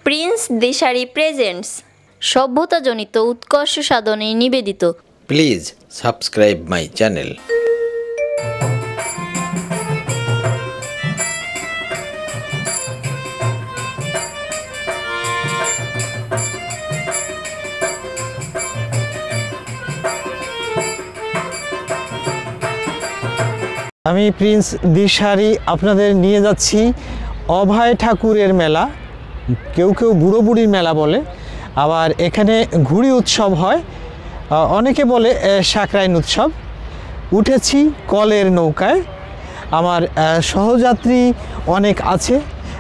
Prince দিশারি presents সভ্যতাজনিত উৎকর্ষ সাধনে নিবেদিত। Please subscribe my channel. আমি প্রিন্স দিশারি আপনাদের নিয়ে যাচ্ছি অভয় ঠাকুরের মেলা, কেউ কেউ বুড়ো বুড়ির মেলা বলে, আবার এখানে ঘুড়ি উৎসব হয়, অনেকে বলে সাকরাইন উৎসব। উঠেছি কলের নৌকায়, আমার সহযাত্রী অনেক আছে।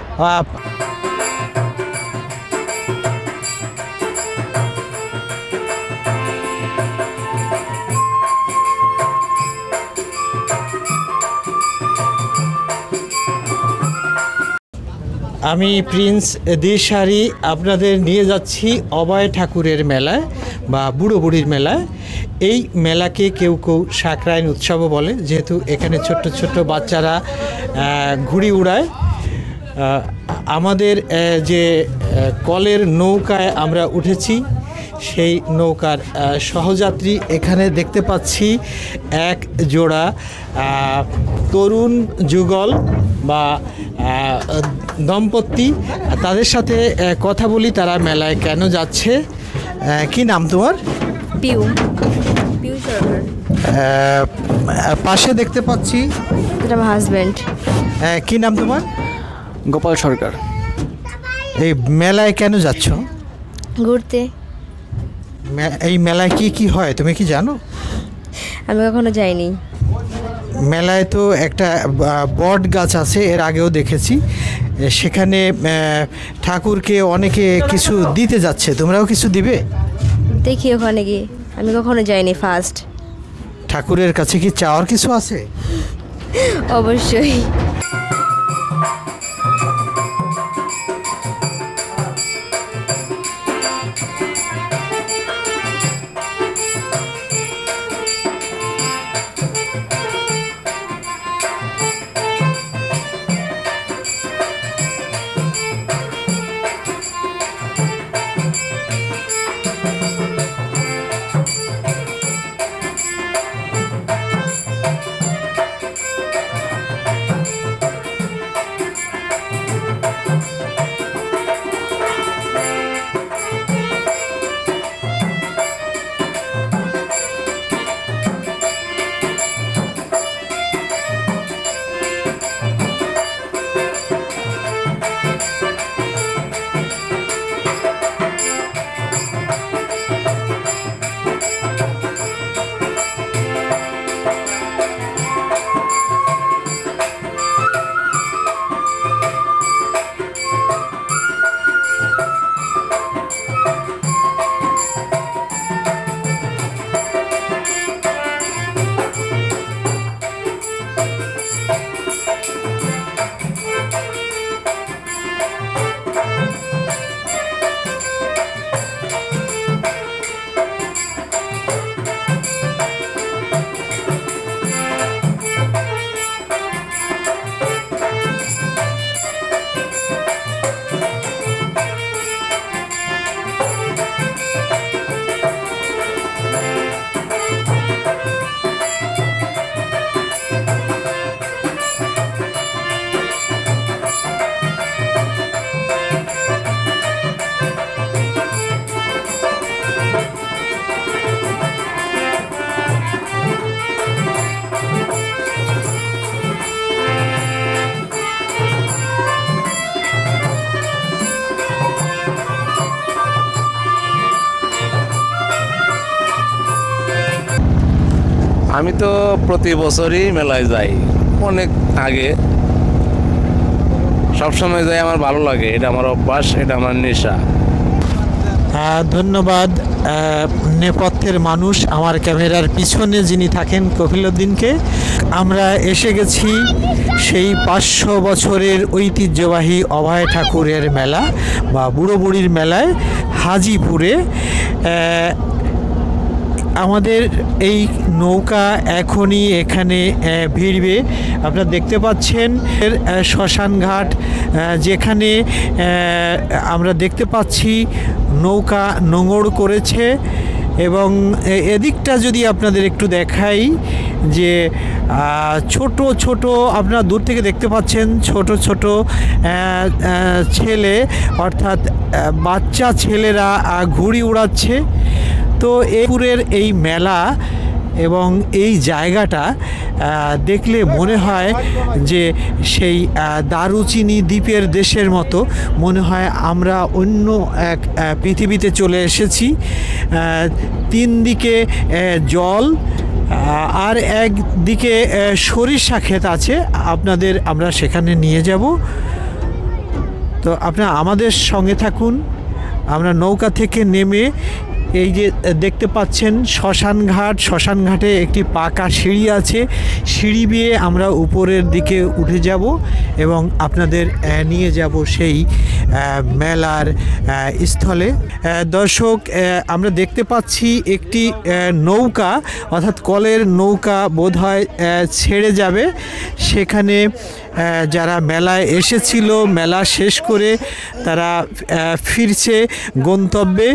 আমি প্রিন্স দিশারি আপনাদের নিয়ে যাচ্ছি অভয় ঠাকুরের মেলায় বা বুড়ো বুড়ির মেলায়। এই মেলাকে কেউ কেউ সাকরাইন উৎসবও বলে, যেহেতু এখানে ছোট্ট ছোট্ট বাচ্চারা ঘুড়ি উড়ায়। আমাদের যে কলের নৌকায় আমরা উঠেছি, সেই নৌকার সহযাত্রী এখানে দেখতে পাচ্ছি এক জোড়া তরুণ যুগল বা দম্পতি। তাদের সাথে কথা বলি, তারা মেলায় কেন যাচ্ছে। কি নাম তোমার? পিউ সরকার। পাশে দেখতে পাচ্ছি এটা আমার হাজব্যান্ড। কি নাম তোমার? গোপাল সরকার। এই মেলায় কেন যাচ্ছ? ঘুরতে। এই মেলায় কি কি হয় তুমি কি জানো? আমি কখনো যাইনি। মেলায় তো একটা বট গাছ আছে, এর আগেও দেখেছি। সেখানে ঠাকুরকে অনেকে কিছু দিতে যাচ্ছে, তোমরাও কিছু দিবে? দেখি ওখানে গিয়ে, আমি কখনো যাইনি, ফার্স্ট। ঠাকুরের কাছে কি চাওয়ার কিছু আছে? অবশ্যই। আমি তো প্রতি বছরই মেলায় যাই, অনেক আগে। সবসময় যাই, আমার ভালো লাগে, এটা আমার অভ্যাস, এটা আমার নেশা। ধন্যবাদ নেপথ্যের মানুষ, আমার ক্যামেরার পিছনে যিনি থাকেন কফিলউদ্দিনকে। আমরা এসে গেছি সেই 500 বছরের ঐতিহ্যবাহী অভয় ঠাকুরের মেলা বা বুড়ো বুড়ির মেলায় হাজিপুরে। আমাদের এই নৌকা এখনই এখানে ভিড়বে। আপনারা দেখতে পাচ্ছেন শ্মশান ঘাট, যেখানে আমরা দেখতে পাচ্ছি নৌকা নোঙর করেছে। এবং এদিকটা যদি আপনাদের একটু দেখাই যে ছোট ছোট আপনারা দূর থেকে দেখতে পাচ্ছেন ছোট ছোট ছেলে, অর্থাৎ বাচ্চা ছেলেরা ঘুড়ি উড়াচ্ছে। তো পুরের এই মেলা এবং এই জায়গাটা দেখলে মনে হয় যে সেই দারুচিনি দ্বীপের দেশের মতো মনে হয় আমরা অন্য এক পৃথিবীতে চলে এসেছি। তিন দিকে জল, আর একদিকে সরিষা ক্ষেত আছে, আমরা সেখানে নিয়ে যাব। তো আপনারা আমাদের সঙ্গে থাকুন। আমরা নৌকা থেকে নেমে এই যে দেখতে পাচ্ছেন শ্মশান ঘাটে একটি পাকা সিঁড়ি আছে, সিঁড়ি বেয়ে আমরা উপরের দিকে উঠে যাব এবং আপনাদের নিয়ে যাব সেই মেলার স্থলে। দর্শক, আমরা দেখতে পাচ্ছি একটি নৌকা, অর্থাৎ কলের নৌকা বোধহয় ছেড়ে যাবে। সেখানে যারা মেলায় এসেছিল, মেলা শেষ করে তারা ফিরছে গন্তব্যে।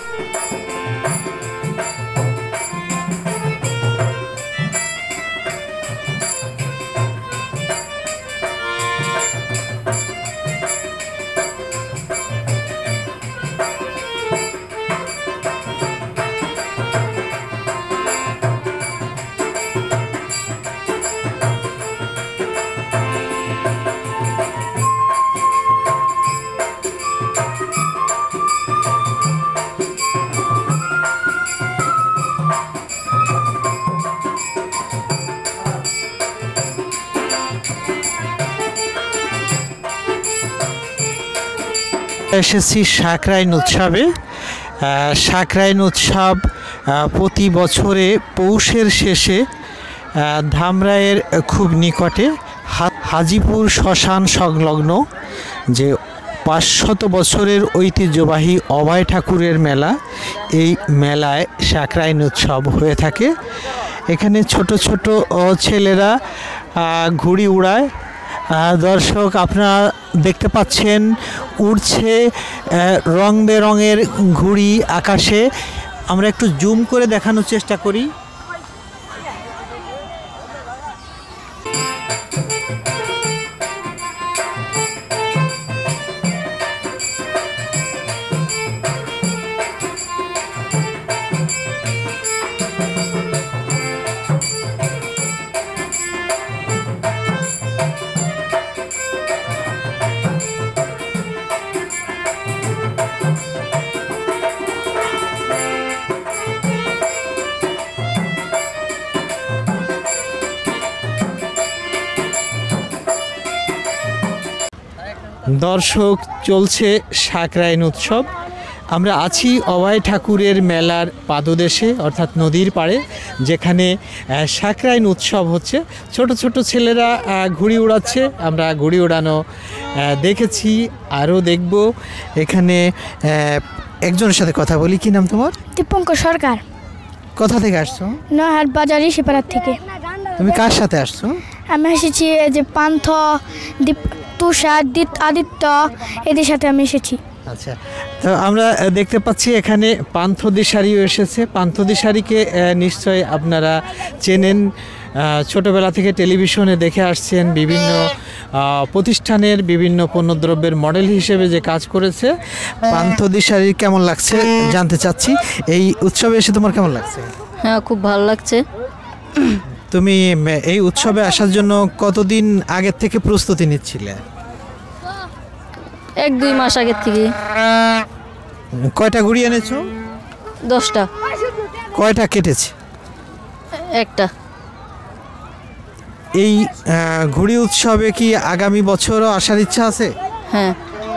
এসেছি সাকরাইন উৎসবে। সাকরাইন উৎসব প্রতি বছরে পৌষের শেষে ধামরাইয়ের খুব নিকটে হাজিপুর শ্মশান সংলগ্ন যে 500 বছরের ঐতিহ্যবাহী অভয় ঠাকুরের মেলা, এই মেলায় সাকরাইন উৎসব হয়ে থাকে। এখানে ছোট ছোট ছেলেরা ঘুড়ি উড়ায়। দর্শক, আপনারা দেখতে পাচ্ছেন উড়ছে রং বেরঙের ঘুড়ি আকাশে। আমরা একটু জুম করে দেখানোর চেষ্টা করি। দর্শক, চলছে সাকরাইন উৎসব। আমরা আছি অভয় ঠাকুরের মেলার পাদদেশে, অর্থাৎ নদীর পাড়ে, যেখানে সাকরাইন উৎসব হচ্ছে। ছোট ছোট ছেলেরা ঘুড়ি উড়াচ্ছে। আমরা ঘুড়ি উড়ানো দেখেছি, আরও দেখব। এখানে একজনের সাথে কথা বলি। কি নাম তোমার? দীপঙ্কর সরকার। কোথা থেকে আসছো? নহাট বাজার শিপাড়ার থেকে। তুমি কার সাথে আসছো? আমি এসেছি যে পান্থ, তুষার, আদিত্য, এদের সাথে আমি এসেছি। আচ্ছা, তো আমরা দেখতে পাচ্ছি এখানে পান্থ দিশারিও এসেছে। পান্থ দিশারিকে নিশ্চয় আপনারা চেনেন, ছোটবেলা থেকে টেলিভিশনে দেখে আসছেন। বিভিন্ন প্রতিষ্ঠানের বিভিন্ন পণ্যদ্রব্যের মডেল হিসেবে যে কাজ করেছে। পান্থ দিশারি কেমন লাগছে জানতে চাচ্ছি। এই উৎসবে এসে তোমার কেমন লাগছে? হ্যাঁ, খুব ভালো লাগছে। তুমি এই উৎসবে আসার জন্য কতদিন আগের থেকে প্রস্তুতি নিচ্ছিলে? 1-2 মাস আগের থেকে। কয়টা ঘুড়ি এনেছো? 10টা। কয়টা কেটেছে? একটা। এই ঘুড়ি উৎসবে কি আগামী বছরও আসার ইচ্ছা আছে? হ্যাঁ।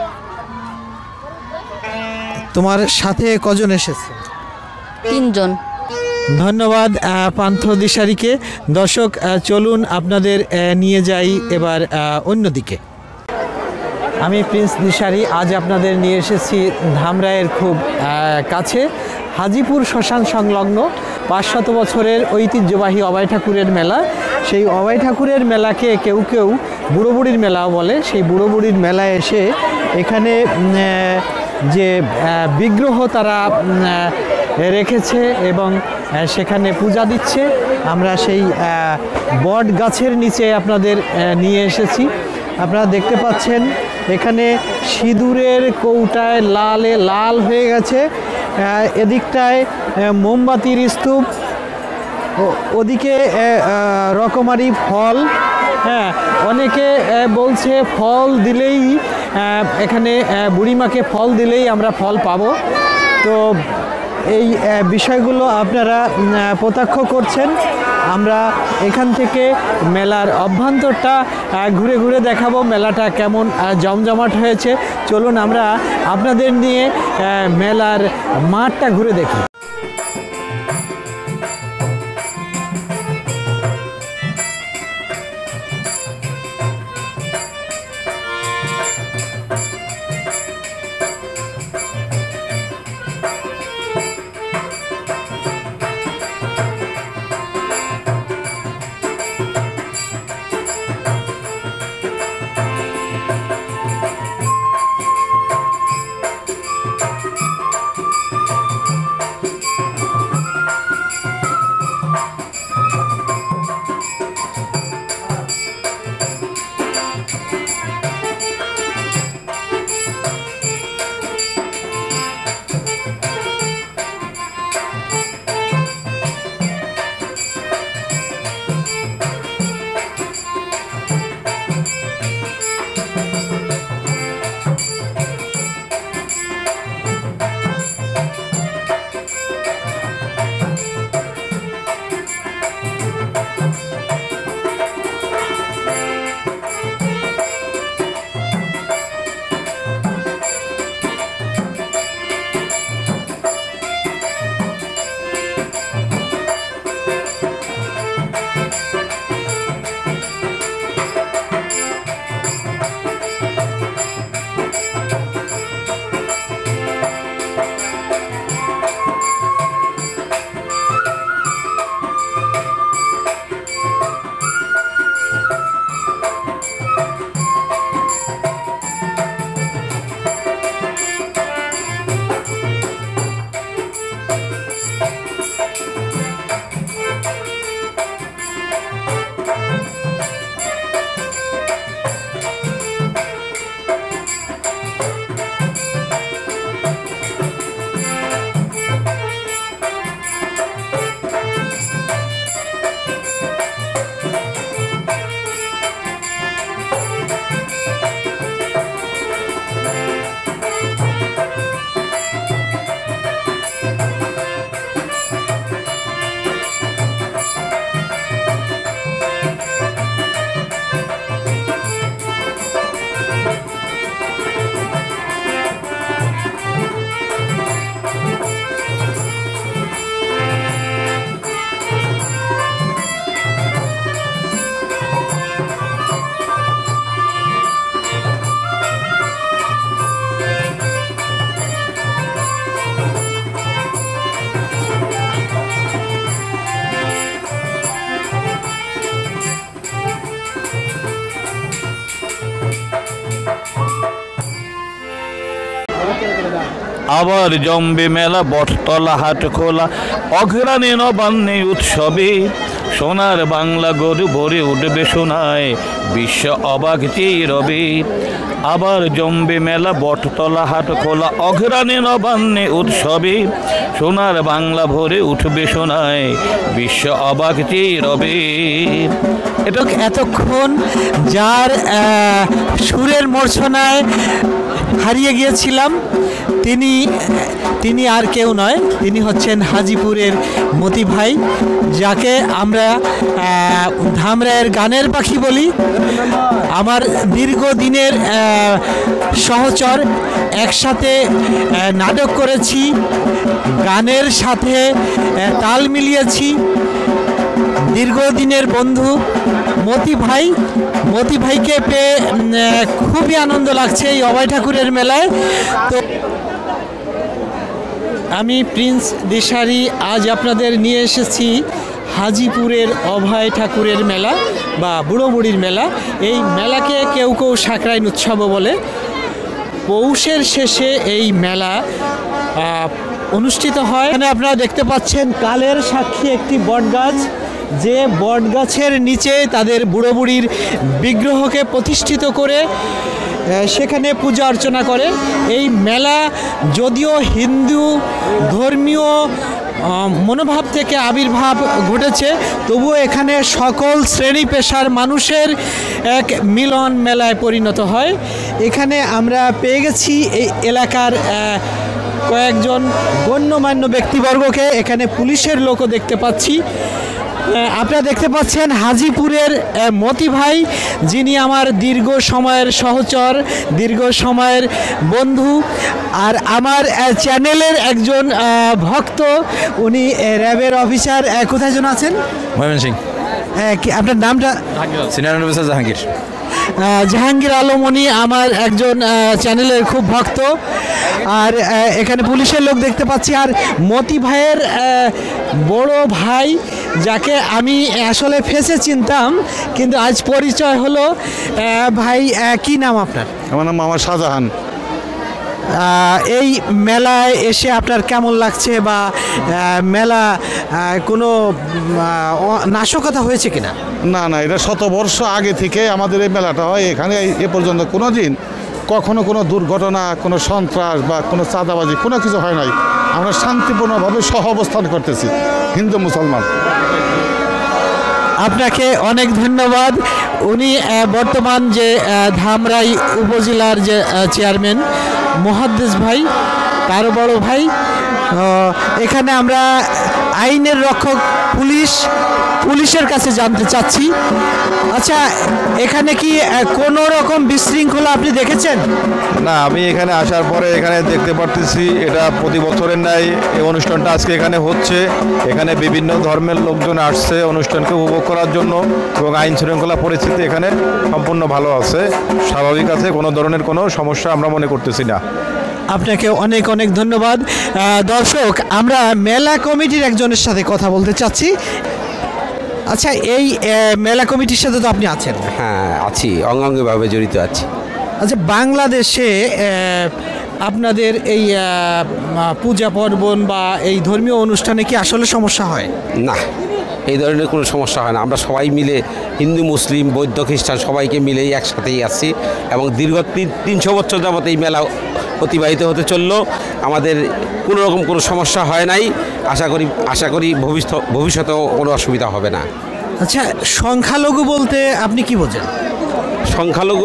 তোমার সাথে কজন এসেছে? 3 জন। ধন্যবাদ পান্থ দিশারিকে। দর্শক, চলুন আপনাদের নিয়ে যাই এবার অন্যদিকে। আমি প্রিন্স দিশারি। আজ আপনাদের নিয়ে এসেছি ধামরাইয়ের খুব কাছে হাজিপুর শ্মশান সংলগ্ন 500 বছরের ঐতিহ্যবাহী অভয় ঠাকুরের মেলা। সেই অভয় ঠাকুরের মেলাকে কেউ কেউ বুড়ো বুড়ির মেলাও বলে। সেই বুড়ো বুড়ির মেলায় এসে এখানে যে বিগ্রহ তারা রেখেছে এবং সেখানে পূজা দিচ্ছে। আমরা সেই বট গাছের নিচে আপনাদের নিয়ে এসেছি। আপনারা দেখতে পাচ্ছেন এখানে সিঁদুরের কৌটায় লালে লাল হয়ে গেছে, এদিকটায় মোমবাতির স্তূপ, ওদিকে রকমারি ফল। হ্যাঁ, অনেকে বলছে ফল দিলেই এখানে বুড়িমাকে ফল দিলেই আমরা ফল পাবো। তো এই বিষয়গুলো আপনারা প্রত্যক্ষ করছেন। আমরা এখান থেকে মেলার অভ্যন্তরটা ঘুরে ঘুরে দেখাবো, মেলাটা কেমন জমজমাট হয়েছে। চলুন আমরা আপনাদের নিয়ে মেলার মাঠটা ঘুরে দেখি। আবার জম্বে মেলা, বটতলা হাট খোলা, অঘ্রাণে নবান্নে উৎসবে, সোনার বাংলা গরু ভরে উঠবে সোনায়, বিশ্ব অবাক চেয়ে রবে। আবার জম্বে মেলা, বটতলা হাট খোলা, অঘ্রাণে নবান্নে উৎসবে, সোনার বাংলা ভরে উঠবে সোনায়, বিশ্ব অবাক চেয়ে রবে। এটা এতক্ষণ যার সুরের মূর্ছনায় হারিয়ে গিয়েছিলাম তিনি আর কেউ নয়, তিনি হচ্ছেন হাজিপুরের মতি ভাই, যাকে আমরা ধামরায়ের গানের পাখি বলি। আমার দীর্ঘদিনের সহচর, একসাথে নাটক করেছি, গানের সাথে তাল মিলিয়েছি। দীর্ঘদিনের বন্ধু মতি ভাইকে পেয়ে খুবই আনন্দ লাগছে এই অভয় ঠাকুরের মেলায়। তো আমি প্রিন্স দিশারি আজ আপনাদের নিয়ে এসেছি হাজিপুরের অভয় ঠাকুরের মেলা বা বুড়ো বুড়ির মেলা। এই মেলাকে কেউ কেউ সাকরাইন উৎসবও বলে। পৌষের শেষে এই মেলা অনুষ্ঠিত হয়। এখানে আপনারা দেখতে পাচ্ছেন কালের সাক্ষী একটি বটগাছ, যে বটগাছের নিচে তাদের বুড়ো বুড়ির বিগ্রহকে প্রতিষ্ঠিত করে সেখানে পূজা অর্চনা করে। এই মেলা যদিও হিন্দু ধর্মীয় মনোভাব থেকে আবির্ভাব ঘটেছে, তবুও এখানে সকল শ্রেণী পেশার মানুষের এক মিলন মেলায় পরিণত হয়। এখানে আমরা পেয়ে গেছি এই এলাকার কয়েকজন গণ্যমান্য ব্যক্তিবর্গকে। এখানে পুলিশের লোকও দেখতে পাচ্ছি। আপনারা দেখতে পাচ্ছেন হাজিপুরের মতি ভাই, যিনি আমার দীর্ঘ সময়ের সহচর, দীর্ঘ সময়ের বন্ধু, আর আমার চ্যানেলের একজন ভক্ত। উনি র্যাবের অফিসার। কোথায় যেন আছেন? ময়মনসিংহ। আপনার নামটা? Senior officer Jahangir. জাহাঙ্গীর আলম উনি আমার একজন চ্যানেলের খুব ভক্ত। আর এখানে পুলিশের লোক দেখতে পাচ্ছি। আর মতি ভাইয়ের বড় ভাই, যাকে আমি আসলে ফেসে চিনতাম, কিন্তু আজ পরিচয় হলো। ভাই কি নাম আপনার? আমার নাম মোহাম্মদ শাহজাহান। এই মেলায় এসে আপনার কেমন লাগছে, বা মেলা কোনো নাশকতা হয়েছে কিনা? না না, এটা শতবর্ষ আগে থেকে আমাদের এই মেলাটা হয়। এখানে এ পর্যন্ত কোনো দিন কখনো কোনো দুর্ঘটনা, কোনো সন্ত্রাস বা কোনো চাঁদাবাজি কোনো কিছু হয় নাই। আমরা শান্তিপূর্ণভাবে সহ অবস্থান করতেছি, হিন্দু মুসলমান। আপনাকে অনেক ধন্যবাদ। উনি বর্তমান যে ধামরাই উপজেলার যে চেয়ারম্যান মুহাদ্দিস ভাই, তারও বড় ভাই। এখানে আমরা আইনের রক্ষক পুলিশের কাছে জানতে চাচ্ছি। আচ্ছা, এখানে কি কোনো রকম বিশৃঙ্খলা আপনি দেখেছেন? না, আমি এখানে আসার পরে এখানে দেখতে পারতেছি এটা প্রতি বছরের ন্যায় এই অনুষ্ঠানটা আজকে এখানে হচ্ছে। এখানে বিভিন্ন ধর্মের লোকজন আসছে অনুষ্ঠানকে উপভোগ করার জন্য, এবং আইন শৃঙ্খলা পরিস্থিতি এখানে সম্পূর্ণ ভালো আছে, স্বাভাবিক আছে, কোনো ধরনের কোনো সমস্যা আমরা মনে করতেছি না। আপনাকে অনেক অনেক ধন্যবাদ। দর্শক, আমরা মেলা কমিটির একজনের সাথে কথা বলতে চাচ্ছি। আচ্ছা, এই মেলা কমিটির সাথে তো আপনি আছেন? হ্যাঁ, আছি, অঙ্গাঙ্গিভাবে জড়িত আছি। আচ্ছা, বাংলাদেশে আপনাদের এই পূজা পার্বণ বা এই ধর্মীয় অনুষ্ঠানে কি আসলে সমস্যা হয়? না, এই ধরনের কোনো সমস্যা হয় না। আমরা সবাই মিলে, হিন্দু মুসলিম বৌদ্ধ খ্রিস্টান সবাইকে মিলেই একসাথেই আছি, এবং দীর্ঘ 300 বছর যাবত এই মেলা অতিবাহিত হতে চললো। আমাদের কোনো রকম কোনো সমস্যা হয় নাই। আশা করি ভবিষ্যতেও কোনো অসুবিধা হবে না। আচ্ছা, সংখ্যালঘু বলতে আপনি কি বোঝেন? সংখ্যালঘু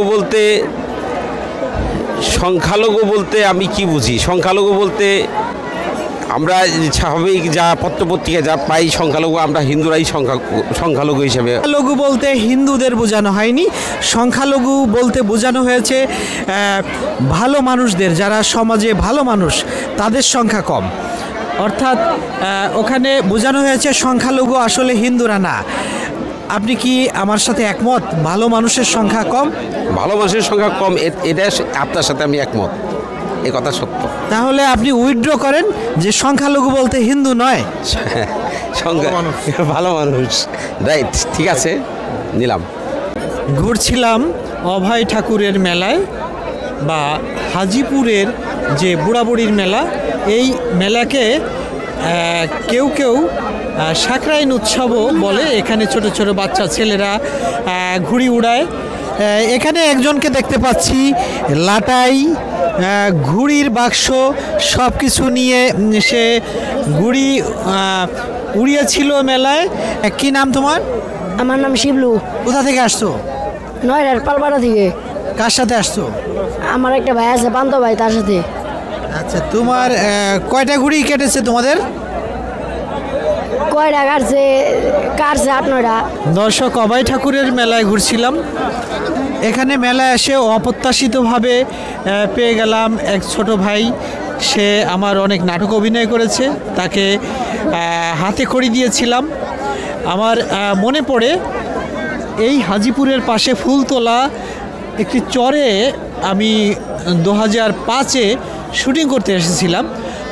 বলতে আমি কি বুঝি? সংখ্যালঘু বলতে আমরা স্বাভাবিক যা পত্রপত্রিকা যা পাই, সংখ্যালঘু আমরা হিন্দুরাই সংখ্যালঘু হিসেবে। সংখ্যালঘু বলতে হিন্দুদের বোঝানো হয়নি। সংখ্যালঘু বলতে বোঝানো হয়েছে ভালো মানুষদের, যারা সমাজে ভালো মানুষ, তাদের সংখ্যা কম। অর্থাৎ ওখানে বোঝানো হয়েছে সংখ্যালঘু আসলে হিন্দুরা না। আপনি কি আমার সাথে একমত? ভালো মানুষের সংখ্যা কম? ভালো মানুষের সংখ্যা কম, এটা আপনার সাথে আমি একমত, এ কথা সত্য। তাহলে আপনি উইথড্র করেন যে সংখ্যালঘু বলতে হিন্দু নয়, ভালো মানুষ। রাইট, ঠিক আছে, নিলাম। ঘুরছিলাম অভয় ঠাকুরের মেলায় বা হাজিপুরের যে বুড়াবুড়ির মেলা। এই মেলাকে কেউ কেউ সাকরাইন উৎসবও বলে। এখানে ছোট ছোট বাচ্চা ছেলেরা ঘুড়ি উড়ায়। এখানে একজনকে দেখতে পাচ্ছি লাটাই, ঘুড়ির বাক্স সব কিছু নিয়ে সে ঘুড়ি উড়িয়েছিল মেলায়। কি নাম তোমার? আমার নাম শিবলু। কোথা থেকে আসছো? নয়ডার পালপাড়া থেকে। কার সাথে আসছো? আমার একটা ভাই আছে, পান্ত ভাই, তার সাথে। আচ্ছা, তোমার কয়টা ঘুড়ি কেটেছে তোমাদের? কয়টা কাটছে 8-9টা। দর্শক, অভয় ঠাকুরের মেলায় ঘুরছিলাম। এখানে মেলায় এসে অপ্রত্যাশিতভাবে পেয়ে গেলাম এক ছোট ভাই। সে আমার অনেক নাটক অভিনয় করেছে, তাকে হাতে খড়ি দিয়েছিলাম। আমার মনে পড়ে এই হাজিপুরের পাশে ফুলতলা একটি চরে আমি 2005-এ শুটিং করতে এসেছিলাম।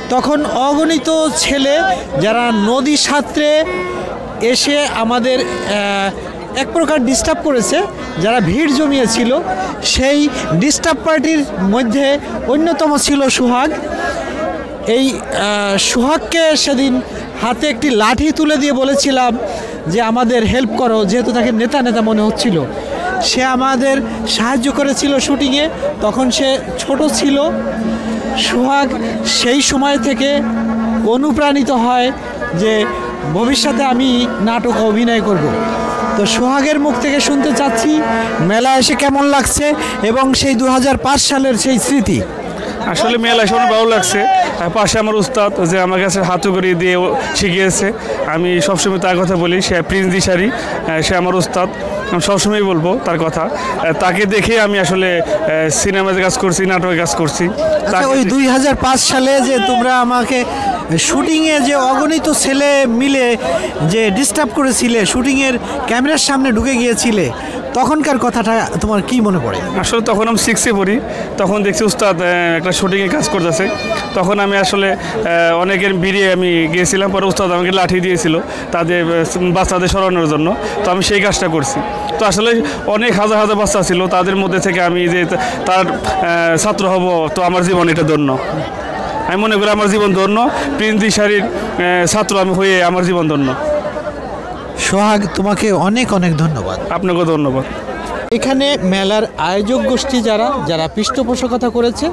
তখন অগণিত ছেলে যারা নদী সাঁতরে এসে আমাদের এক প্রকার ডিস্টার্ব করেছে, যারা ভিড় জমিয়েছিল, সেই ডিস্টার্ব পার্টির মধ্যে অন্যতম ছিল সোহাগ। এই সোহাগকে সেদিন হাতে একটি লাঠি তুলে দিয়ে বলেছিলাম যে আমাদের হেল্প করো, যেহেতু তাকে নেতা নেতা মনে হচ্ছিল। সে আমাদের সাহায্য করেছিল শুটিংয়ে, তখন সে ছোট ছিল। সোহাগ সেই সময় থেকে অনুপ্রাণিত হয় যে ভবিষ্যতে আমি নাটক অভিনয় করব। তো সোহাগের মুখ থেকে শুনতে চাচ্ছি মেলা এসে কেমন লাগছে এবং সেই 2005 সালের সেই স্মৃতি। আসলে মেলা এসে অনেক ভালো লাগছে। পাশে আমার উস্তাদ যে আমার কাছে হাতু করে দিয়ে শিখিয়েছে, আমি সবসময় তার কথা বলি। সে প্রিন্স দিশারি, সে আমার উস্তাদ, আমি সবসময় বলবো তার কথা। তাকে দেখে আমি আসলে সিনেমাতে কাজ করছি, নাটকে কাজ করছি। ওই 2005 সালে যে তোমরা আমাকে শুটিংয়ে যে অগণিত ছেলে মিলে যে ডিস্টার্ব করেছিলে, শুটিংয়ের ক্যামেরার সামনে ঢুকে গিয়েছিলে, তখনকার কথাটা তোমার কি মনে পড়ে? আসলে তখন আমি 6-এ পড়ি, তখন দেখছি উস্তাদ একটা শুটিংয়ে কাজ করতেছে। তখন আমি আসলে অনেকের ভিড়ে আমি গিয়েছিলাম, পরে উস্তাদ আমাকে লাঠি দিয়েছিল তাদের বাচ্চাদের সরানোর জন্য। তো আমি সেই কাজটা করছি। তো আসলে অনেক হাজার হাজার বাচ্চা ছিল, তাদের মধ্যে থেকে আমি যে তার ছাত্র হব, তো আমার জীবন এটা ধন্য। আমি মনে করি আমার জীবন ধন্য, প্রিন্স দিশারির ছাত্র আমি হয়ে আমার জীবন ধন্য। সোহাগ, তোমাকে অনেক অনেক ধন্যবাদ। আপনাকেও ধন্যবাদ। এখানে মেলার আয়োজক গোষ্ঠী যারা পৃষ্ঠপোষকতা করেছে,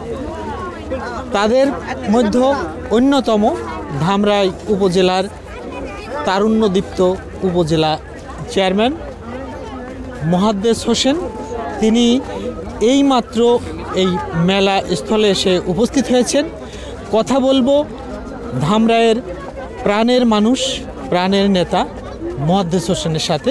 তাদের মধ্যে অন্যতম ধামরাই উপজেলার তারুণ্যদীপ্ত উপজেলা চেয়ারম্যান মোহাদ্দেস হোসেন। তিনি এইমাত্র এই মেলা স্থলে এসে উপস্থিত হয়েছেন। কথা বলবো ধামরাইয়ের প্রাণের মানুষ, প্রাণের নেতা মোহাদ্দেস হোসেনের সাথে।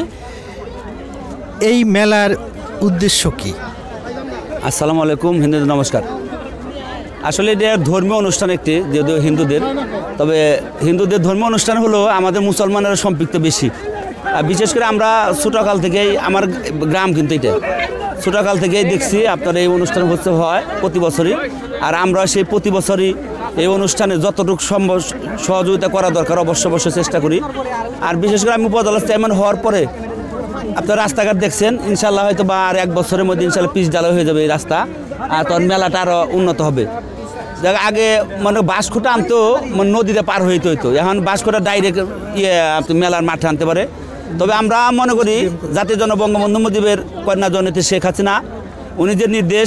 এই মেলার উদ্দেশ্য কি? আসসালামু আলাইকুম, হিন্দুদের নমস্কার। আসলে এটা ধর্মীয় অনুষ্ঠান একটি, যদিও হিন্দুদের, তবে হিন্দুদের ধর্মীয় অনুষ্ঠান হলো আমাদের মুসলমানেরা সম্পৃক্ত বেশি। আর বিশেষ করে আমরা ছোটোকাল থেকেই, আমার গ্রাম কিন্তু এটা, ছোটোকাল থেকেই দেখছি আপনার এই অনুষ্ঠান হয় প্রতি বছরই। আর আমরা সেই প্রতি বছরই এই অনুষ্ঠানে যতটুকু সম্ভব সহযোগিতা করা দরকার অবশ্যই চেষ্টা করি। আর বিশেষ করে আমি উপজেলা চেয়ারম্যান হওয়ার পরে আপনার রাস্তাঘাট দেখছেন, ইনশাল্লাহ হয়তো বা আর 1 বছরের মধ্যে ইনশাল্লাহ পিচ ডালা হয়ে যাবে এই রাস্তা, আর তখন মেলাটা আরও উন্নত হবে। আগে মানে বাঁশখুঁটা আনতো, মানে নদীতে পার হইতে হইতো, এখন বাঁশখুঁটা ডাইরেক্ট মেলার মাঠে আনতে পারে। তবে আমরা মনে করি জাতির জন্য বঙ্গবন্ধু মুজিবের কন্যা জননেত্রী শেখ হাসিনা, উনি যে নির্দেশ,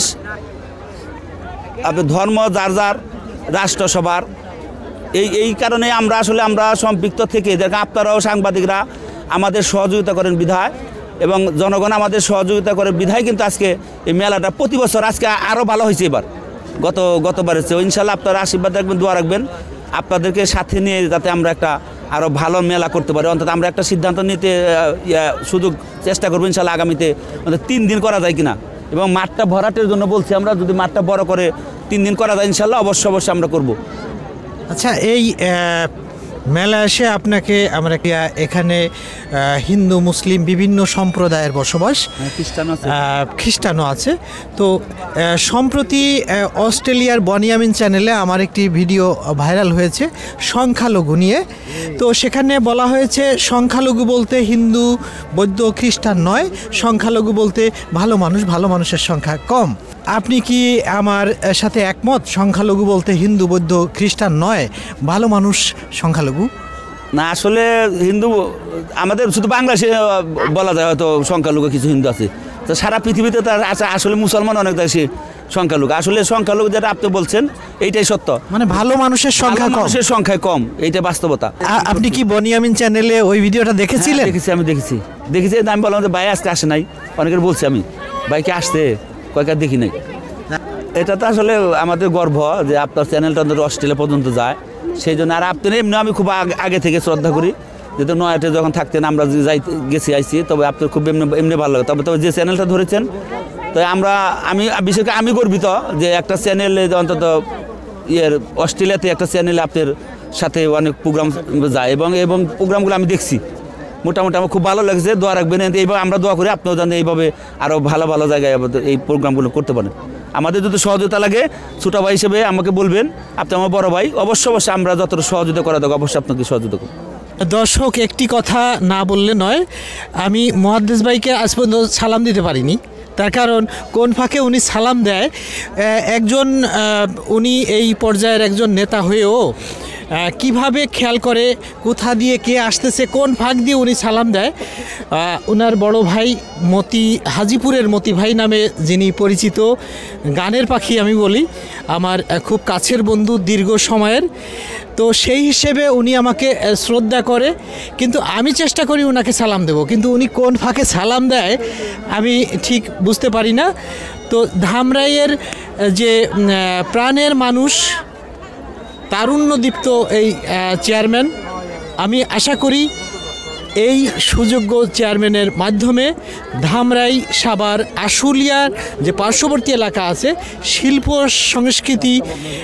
আপনার ধর্ম যার যার, রাষ্ট্র সবার, এই কারণে আমরা সম্পৃক্ত থেকে, যেরকম আপনারাও সাংবাদিকরা আমাদের সহযোগিতা করেন বিধায়, এবং জনগণ আমাদের সহযোগিতা করে বিধায় কিন্তু আজকে এই মেলাটা প্রতি বছর আজকে আরও ভালো হয়েছে। এবার গতবারের চেয়ে ইনশাল্লাহ আপনারা আশীর্বাদ রাখবেন, দোয়া রাখবেন, আপনাদেরকে সাথে নিয়ে যাতে আমরা একটা আরও ভালো মেলা করতে পারি। অন্তত আমরা একটা সিদ্ধান্ত নিতে সুযোগ চেষ্টা করবো ইনশাল্লাহ আগামীতে, অন্তত 3 দিন করা যায় কিনা, এবং মাঠটা ভরাটের জন্য বলছি আমরা, যদি মাঠটা বড় করে 3 দিন করা যায় ইনশাল্লাহ অবশ্যই আমরা করব। আচ্ছা, এই মেলা এসে আপনাকে আমরা এখানে হিন্দু মুসলিম বিভিন্ন সম্প্রদায়ের বসবাস, খ্রিস্টানও আছে। তো সম্প্রতি অস্ট্রেলিয়ার বনিয়ামিন চ্যানেলে আমার একটি ভিডিও ভাইরাল হয়েছে সংখ্যালঘু নিয়ে। তো সেখানে বলা হয়েছে সংখ্যালঘু বলতে হিন্দু বৌদ্ধ খ্রিস্টান নয়, সংখ্যালঘু বলতে ভালো মানুষের সংখ্যা কম। আপনি কি আমার সাথে একমত? সংখ্যালঘু বলতে হিন্দু বৌদ্ধ খ্রিস্টান নয়, ভালো মানুষ সংখ্যালঘু না। আসলে হিন্দু আমাদের শুধু বাংলাদেশে বলা যায় হয়তো সংখ্যালঘু কিছু হিন্দু আছে, তো সারা পৃথিবীতে তার আছে। আসলে মুসলমান অনেক দেশে সংখ্যালঘু, আসলে সংখ্যালঘু যেটা আপনি বলছেন এইটাই সত্য, মানে ভালো মানুষের সংখ্যা কম, এইটা বাস্তবতা। আপনি কি বনিয়ামিন চ্যানেলে ওই ভিডিওটা দেখেছিলেন? আমি দেখেছি। আমি বললাম যে ভাই আজকে আসে নাই, অনেকের বলছি আমি ভাইকে আসতে, কয়েকবার দেখি নাই। এটা তো আসলে আমাদের গর্ব যে আপনার চ্যানেলটা অস্ট্রেলিয়া পর্যন্ত যায়, সেই জন্য। আর আপনি এমনি আমি খুব আগে থেকে শ্রদ্ধা করি, যেহেতু নয়াটে যখন থাকতেন আমরা আইছি, তবে আপনার খুব এমনি ভালো লাগে। তবে যে চ্যানেলটা ধরেছেন, তো আমি বিশেষ করে আমি গর্বিত যে একটা চ্যানেলে অন্তত অস্ট্রেলিয়াতে একটা চ্যানেলে আপনার সাথে অনেক প্রোগ্রাম যায়, এবং প্রোগ্রামগুলো আমি দেখছি, মোটামুটি আমার খুব ভালো লাগছে। দোয়া রাখবেন, এইভাবে আমরা দোয়া করি আপনিও জানেন এইভাবে আরও ভালো জায়গায় এই প্রোগ্রামগুলো করতে পারেন। আমাদের যদি সহযোগিতা লাগে ছোটো ভাই হিসেবে আমাকে বলবেন, আপনি আমার বড় ভাই, অবশ্যই আমরা যতটা সহযোগিতা করা দেবো অবশ্যই আপনাকে সহযোগিতা করব। দর্শক, একটি কথা না বললে নয়, আমি মুহাদ্দিস ভাইকে আজ পর্যন্ত সালাম দিতে পারিনি। তার কারণ কোন ফাঁকে উনি সালাম দেয়, একজন উনি এই পর্যায়ের একজন নেতা হয়েও কিভাবে খেয়াল করে কোথা দিয়ে কে আসতেছে, কোন ফাঁক দিয়ে উনি সালাম দেয়। ওনার বড় ভাই মতি, হাজিপুরের মতি ভাই নামে যিনি পরিচিত, গানের পাখি আমি বলি, আমার খুব কাছের বন্ধু দীর্ঘ সময়ের। তো সেই হিসেবে উনি আমাকে শ্রদ্ধা করে, কিন্তু আমি চেষ্টা করি ওনাকে সালাম দেব, কিন্তু উনি কোন ফাঁকে সালাম দেয় আমি ঠিক বুঝতে পারি না। তো ধামরাইয়ের যে প্রাণের মানুষ, তারুণ্যদীপ্ত এই চেয়ারম্যান, আমি আশা করি এই সুযোগ্য চেয়ারম্যানের মাধ্যমে ধামরাই, সাভার, আশুলিয়ার যে পার্শ্ববর্তী এলাকা আছে, শিল্প সংস্কৃতি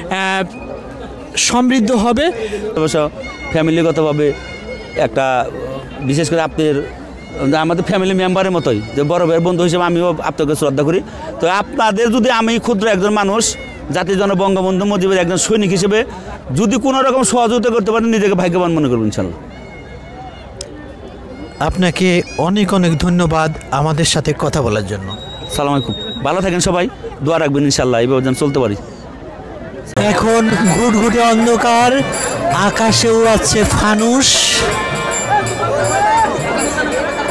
সমৃদ্ধ হবে। অবশ্য ফ্যামিলিগতভাবে একটা, বিশেষ করে আপনার আমাদের ফ্যামিলি মেম্বারের মতোই, যে বড় ভাইয়ের বন্ধু হিসেবে আমিও আপনাকে শ্রদ্ধা করি। তো আপনাদের যদি আমি ক্ষুদ্র একজন মানুষ, জাতির জন্য বঙ্গবন্ধু মুজিবের একজন সৈনিক হিসেবে যদি কোনো রকম সহযোগিতা করতে পারেন, নিজেকে ভাগ্যবান মনে করবেন ইনশাল্লাহ। আপনাকে অনেক অনেক ধন্যবাদ আমাদের সাথে কথা বলার জন্য। সালাম আলাইকুম, ভালো থাকেন সবাই, দোয়া রাখবেন ইনশাল্লাহ, এইভাবে যেন চলতে পারি। এখন ঘুটঘুটে অন্ধকার, আকাশে উড়াচ্ছে ফানুস।